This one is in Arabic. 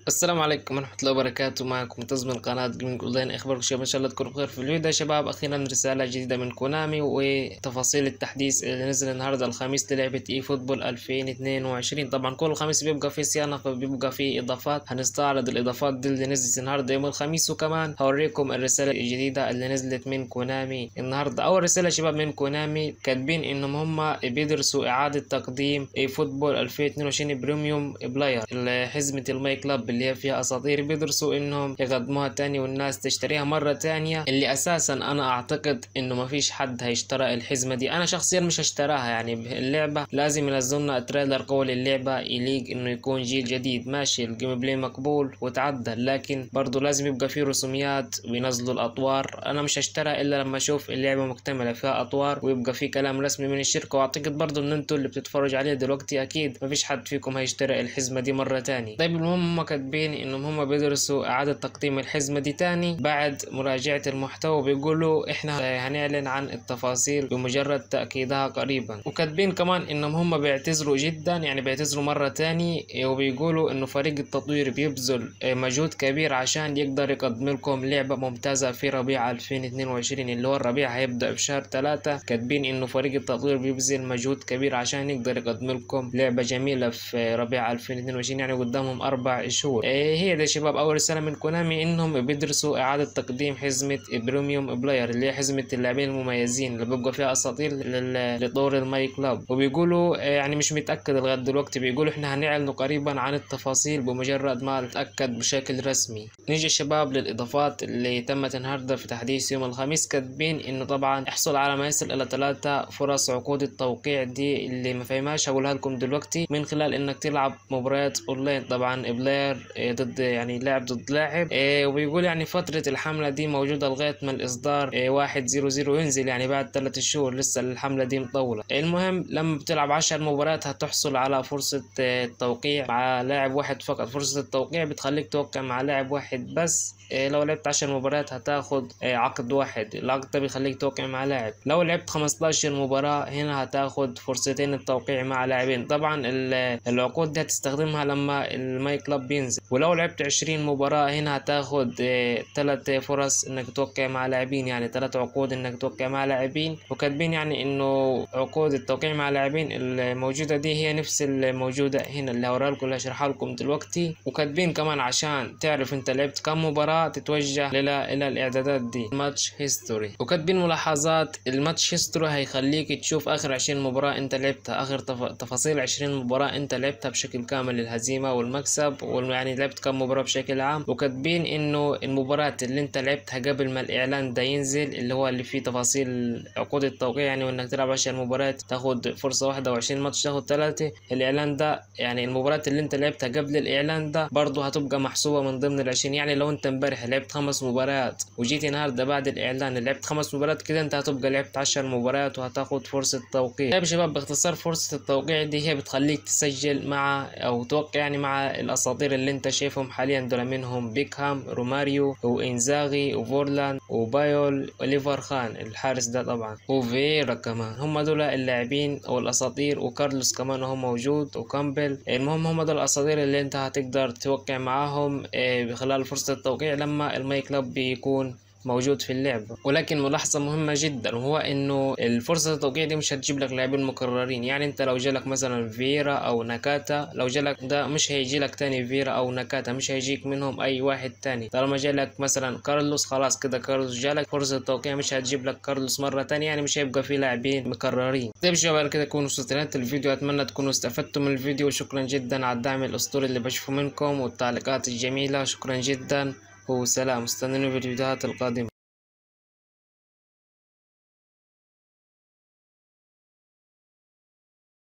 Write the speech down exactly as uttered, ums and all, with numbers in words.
السلام عليكم ورحمة الله وبركاته. معكم منتظم من قناة جيمنج اونلاين. اخباركم شباب؟ ان شاء الله تكونوا بخير. في الفيديو ده يا شباب اخيرا رسالة جديدة من كونامي وتفاصيل التحديث اللي نزل النهاردة الخميس للعبة اي فوتبول ألفين واثنين وعشرين. طبعا كل خميس بيبقى في صيانة، فبيبقى في اضافات. هنستعرض الاضافات دي اللي نزلت النهاردة يوم الخميس، وكمان هوريكم الرسالة الجديدة اللي نزلت من كونامي النهاردة. اول رسالة يا شباب من كونامي كاتبين انهم هم بيدرسوا اعادة تقديم اي فوتبول ألفين واثنين وعشرين بريميوم بلاير، حزمة الماي كلاب اللي هي فيها اساطير، بيدرسوا انهم يقدموها تاني والناس تشتريها مرة تانية. اللي اساسا انا اعتقد انه ما فيش حد هيشترى الحزمة دي. انا شخصيا مش هشتراها. يعني اللعبة لازم ينزلنا تريلر قوي للعبة يليق انه يكون جيل جديد. ماشي، الجيم بلاي مقبول وتعدل، لكن برضو لازم يبقى فيه رسوميات وينزلوا الاطوار. انا مش هشتريها الا لما اشوف اللعبة مكتملة فيها اطوار ويبقى فيه كلام رسمي من الشركة. واعتقد برضو ان انتوا اللي بتتفرج عليه دلوقتي اكيد ما فيش حد فيكم هيشتري الحزمة دي مرة تاني. طيب المهم هم كاتبين انهم هم بيدرسوا اعادة تقديم الحزمة دي تاني بعد مراجعة المحتوى. بيقولوا احنا هنعلن عن التفاصيل بمجرد تأكيدها قريبا. وكاتبين كمان انهم هم بيعتذروا جدا، يعني بيعتذروا مرة تاني، وبيقولوا انه فريق التطوير بيبذل مجهود كبير عشان يقدر يقدم لكم لعبة ممتازة في ربيع ألفين واثنين وعشرين اللي هو الربيع هيبدأ بشهر ثلاثة. كاتبين انه فريق التطوير بيبذل مجهود كبير عشان يقدر يقدم لكم لعبة جميلة في ربيع ألفين واثنين وعشرين، يعني قدامهم اربع شهور. هي ده شباب اول رسالة من كونامي، انهم بيدرسوا اعادة تقديم حزمة بريميوم بلاير اللي هي حزمة اللاعبين المميزين اللي بيبقى فيها اساطير لطور الماي كلاب. وبيقولوا يعني مش متأكد لغاية دلوقتي، بيقولوا احنا هنعلن قريبا عن التفاصيل بمجرد ما نتأكد بشكل رسمي. نيجي شباب للاضافات اللي تمت النهارده في تحديث يوم الخميس. كاتبين انه طبعا احصل على ما يصل الى ثلاثة فرص عقود التوقيع دي. اللي ما فهمهاش هقولها لكم دلوقتي، من خلال انك تلعب مباريات اونلاين طبعا بلاير ضد يعني لاعب ضد لاعب. إيه وبيقول يعني فترة الحملة دي موجودة لغاية ما الإصدار إيه واحد صفر صفر ينزل، يعني بعد ثلاث شهور، لسه الحملة دي مطولة. المهم لما بتلعب عشر مباريات هتحصل على فرصة إيه التوقيع مع لاعب واحد فقط. فرصة التوقيع بتخليك توقع مع لاعب واحد بس. إيه لو لعبت عشر مباريات هتاخد إيه عقد واحد، العقد ده بيخليك توقع مع لاعب. لو لعبت خمستاشر مباراة هنا هتاخد فرصتين التوقيع مع لاعبين. طبعا العقود دي هتستخدمها لما الماي كلاب بينزل. ولو لعبت عشرين مباراة هنا هتاخد ثلاث اه فرص انك توقع مع لاعبين، يعني ثلاث عقود انك توقع مع لاعبين. وكاتبين يعني انه عقود التوقيع مع لاعبين الموجودة دي هي نفس الموجودة هنا اللي هوريها لكم اللي هشرحها لكم دلوقتي. وكاتبين كمان عشان تعرف انت لعبت كم مباراة تتوجه الى الى الاعدادات دي، ماتش هيستوري. وكاتبين ملاحظات، الماتش هيستوري هيخليك تشوف اخر عشرين مباراة انت لعبتها، اخر تف... تفاصيل عشرين مباراة انت لعبتها بشكل كامل، الهزيمة والمكسب، ويعني لعبت كم مباراة بشكل عام. وكاتبين انه المباراة اللي انت لعبتها قبل ما الاعلان ده ينزل اللي هو اللي فيه تفاصيل عقود التوقيع، يعني وانك تلعب عشر مباريات تاخد فرصة واحدة وعشرين ماتش تاخد ثلاثة. الاعلان ده يعني المباراة اللي انت لعبتها قبل الاعلان ده برضه هتبقى محسوبة من ضمن العشرين. يعني لو انت امبارح لعبت خمس مباريات وجيت النهارده بعد الاعلان لعبت خمس مباريات كده، انت هتبقى لعبت عشر مباريات وهتاخد فرصة توقيع. طيب شباب باختصار فرصة التوقيع دي هي بتخليك تسجل مع او توقع يعني مع الاساطير اللي انت شايفهم حاليا دول، منهم بيكهام، روماريو، وانزاغي، وفورلان، وبايول، وليفر خان الحارس ده طبعا، وفيرا كمان. هم دول اللاعبين او الاساطير، وكارلوس كمان هو موجود، وكامبل. المهم هم دول الاساطير اللي انت هتقدر توقع معاهم خلال فرصة التوقيع لما الماي كلاب بيكون موجود في اللعبة. ولكن ملاحظة مهمة جدا وهو انه الفرصة التوقيع دي مش هتجيب لك لاعبين مكررين. يعني انت لو جالك مثلا فيرا او ناكاتا، لو جالك ده مش هيجي لك تاني فيرا او ناكاتا، مش هيجيك منهم اي واحد تاني. طالما جالك مثلا كارلوس خلاص كده كارلوس جالك، فرصة التوقيع مش هتجيب لك كارلوس مرة تانية، يعني مش هيبقى في لاعبين مكررين. طيب شباب كده تكونوا وصلت لنهاية الفيديو، اتمنى تكونوا استفدتم من الفيديو. شكرا جدا على الدعم الاسطوري اللي بشوفه منكم والتعليقات الجميلة، شكرا جدا وسلام. استنوني في الفيديوهات القادمة.